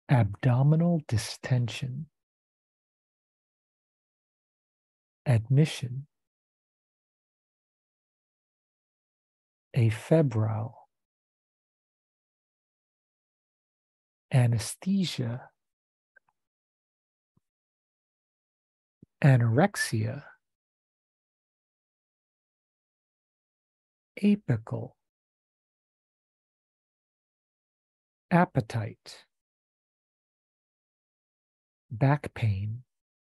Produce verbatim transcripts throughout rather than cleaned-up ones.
abdominal distension, admission, afebrile, anesthesia, anorexia, apical, appetite, back pain,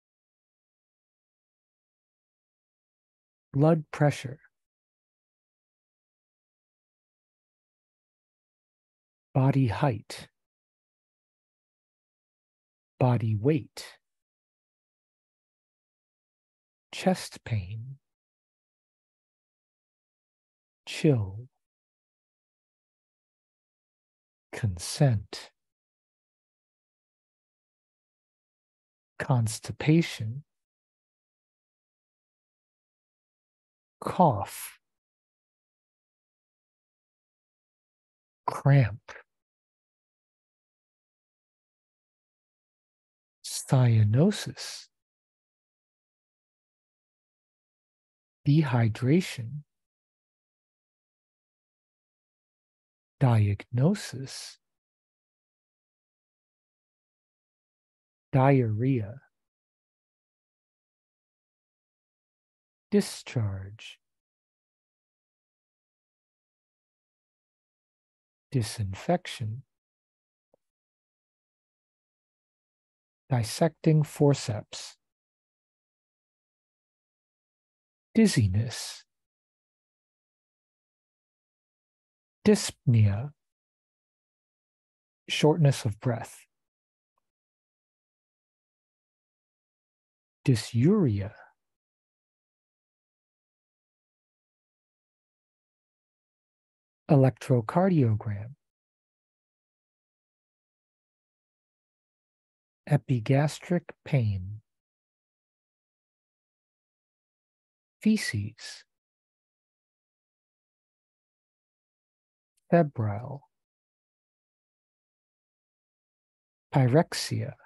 blood pressure, body height, body weight, chest pain, chill, consent, constipation, cough, cramp, cyanosis, dehydration, diagnosis, diarrhea, discharge, disinfection, dissecting forceps, dizziness, dyspnea, shortness of breath, dysuria, electrocardiogram, epigastric pain, feces, febrile, pyrexia,